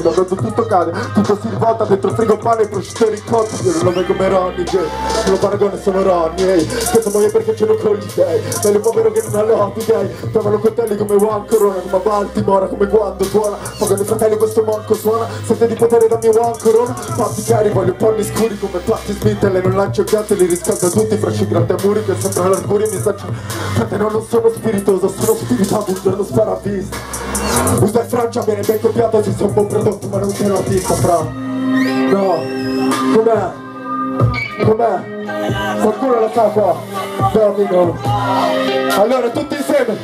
Da quando tutto cade, tutto si rivolta dentro il frigo pane e prosciutto ricotti. Io non lo vedo come Ronnie J, non lo paragone sono Ronnie, ehi. Questo muoio perché ce l'ho con gli dei, meglio povero che non ha lobby, dei. Trovano coltelli come Juan Corona, come Baltimora, come quando tuona. Pagano i fratelli questo monco suona, sente di potere da mio Juan Corona. Patti cari, voglio panni scuri come Patti Smith, e le non lancio piante, li riscalda tutti, frasci grandi a muri che sembrano l'argurio mi saccio. Frate non sono spiritoso, sono spiritato, un giorno spara a vista. Usa il Francia, viene ben copiato, si sa un buon prodotto ma non sei un artista, fra. No, com'è? Com'è? Qualcuno lo sa qua? Domino. Allora tutti insieme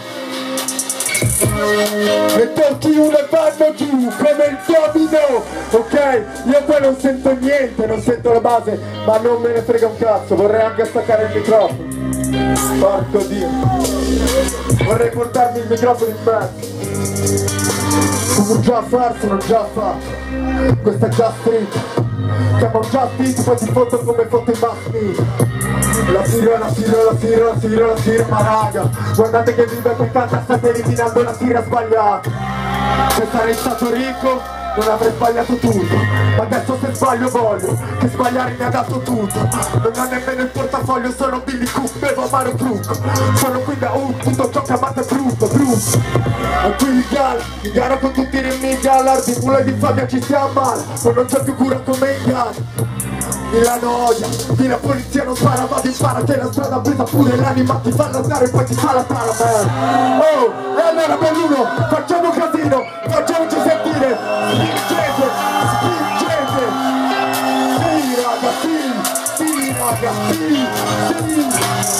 e tocchi uno e vanno giù come il domino, ok? Io qua non sento niente, non sento la base, ma non me ne frega un cazzo, vorrei anche staccare il microfono. Porco Dio, vorrei portarmi il microfono in mezzo. Sono già farso, sono già fatto. Questa è già street. Chiamo già street, poi ti foto come foto in bassini. La tiro, ma raga, guardate che vive qui tanta, state eliminando la tira sbagliata. Se sarei stato ricco non avrei sbagliato tutto, ma adesso se sbaglio voglio che sbagliare mi ha dato tutto. Non ho nemmeno il portafoglio, sono Billy Cook, bevo amaro trucco. Sono qui da tutto ciò che amate è brutto. E qui il gara con tutti i nemici all'arti, mula di Fabia ci si ammala, ma non c'è più cura come in gara. Mi la noia, di la polizia non spara, vado impara che la strada presa pure l'anima ti fa andare e poi ti fa la tara, man. Oh, e allora belluno, facciamo casino, facciamoci sentire, spingete, spingete. Sì raga, sì raga, sì.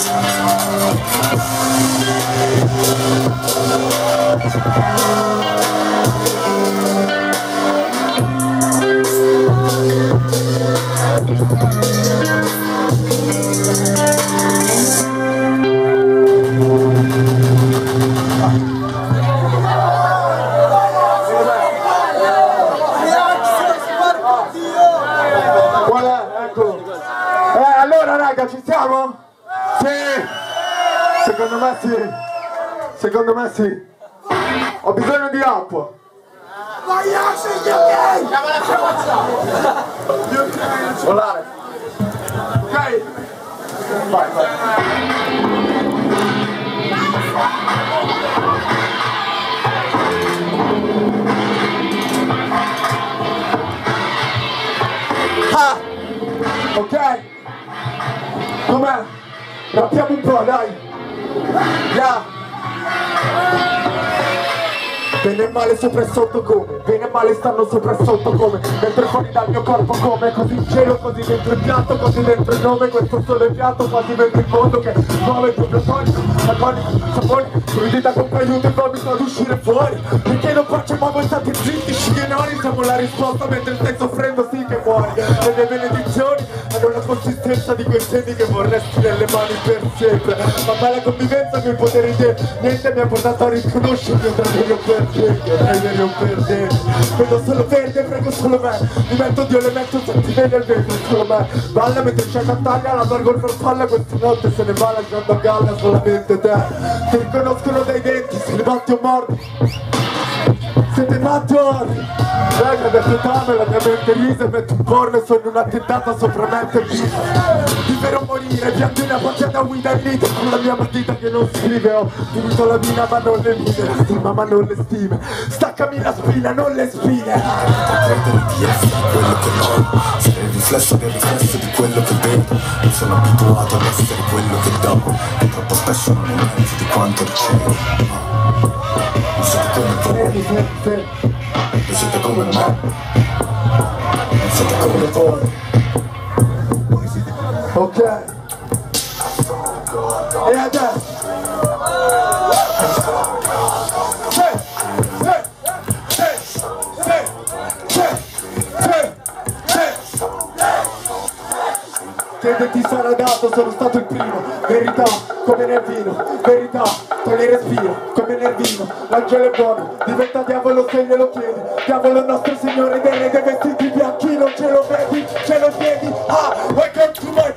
Qual è? Eccolo. Allora raga, ci siamo? Sì! Secondo me sì. Secondo me sì. Ho bisogno di acqua. Volare. Ok? Vai. Ah! Ok? Com'è? Rappiamo un po', dai! Yeah! Bene e male sopra e sotto come, bene e male stanno sopra e sotto come, mentre fuori dal mio corpo come, così in cielo, così dentro il piatto, così dentro il nome, questo sole è piatto, quasi dentro il mondo che muove il proprio tonico, agonico, saponi, mi dita con aiuto e vomito ad uscire fuori, perché non facciamo voi state zitti, scienori, siamo la risposta mentre stai soffrendo sì che muori, e le benedizioni hanno la consistenza di quei semi che vorresti nelle mani per sempre, ma bella convivenza con il potere di niente mi ha portato a riconoscere il mio desiderio per vedo solo verde, prego solo me, mi metto Dio le metto se ti vede il verde solo me, balla mentre c'è Cantaglia, la largo il farfalla, questa notte se ne va lasciando a galla solamente te, ti riconoscono dai denti, se li batti o mordi, siete mattori, raga adesso età la mia mente risa, metto un porno e sono un attentato sopra mente vivere o morire, pianto una boccia da guida e lite con la mia matita che non scrive, ho finito la mina ma non le mine, la stima ma non le stime, staccami la spina non le spine. Credere di essere quello che non, essere il riflesso del riflesso di quello che vedo, non sono abituato ad essere quello che do, e troppo spesso non è niente di quanto ricevo. Non siete come voi, non siete come me, non siete come voi. Ok. E adesso che ti sarà dato, sono stato il primo, verità come Nervino, verità, togli il respiro come Nervino, l'angelo è buono, diventa diavolo se glielo chiedi, diavolo nostro signore dei re dei vestiti bianchi, non ce lo vedi, ce lo chiedi, ah, welcome to my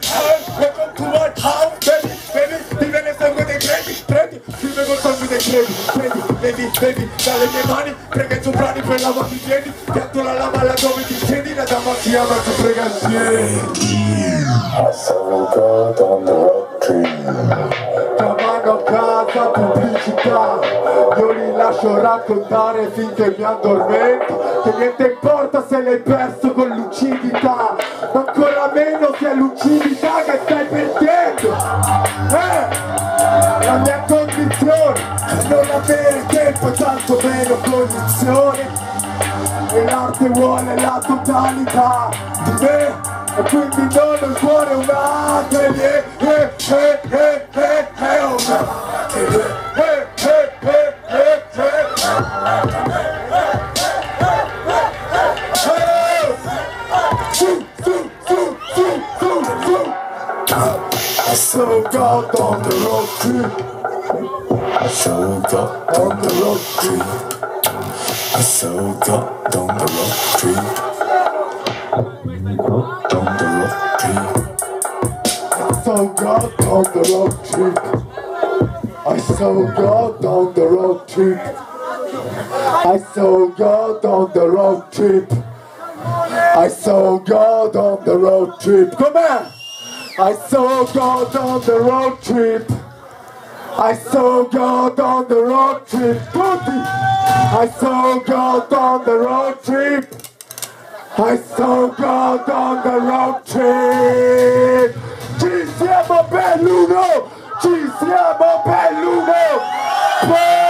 house, baby, ti viene sangue dei credi, prendi, ti vengo il sangue dei credi, bevi dalle mie mani, prega i soprani per lavarti i piedi, pianto la lama là dove ti siedi, la dama si ama su pregazioni. I saw God on the rock tree. Chiamano a casa pubblicità, io li lascio raccontare finché mi addormento, che niente importa se l'hai perso con lucidità, ma ancora meno se è lucidità che stai perdendo. La mia condizione è non avere tempo e tanto meno condizioni, e l'arte vuole la totalità di me, e quindi non il cuore una atelier, I saw God on the road trip. I saw God on the rock tree. I saw God on the rock tree. On the rock tree. I saw God on the road trip. I saw God on the road trip. I saw God on the road trip. I saw God on the road trip. Come on! I saw God on the road trip. I saw God on the road trip. Tutti! I saw God on the road trip. I saw God on the road trip. Ci siamo Belluno! Ci siamo Belluno!